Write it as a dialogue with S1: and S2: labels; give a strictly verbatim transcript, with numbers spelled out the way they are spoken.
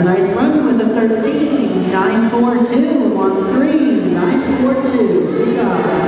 S1: nice run with a thirteen nine four two, one three nine four two. Good job.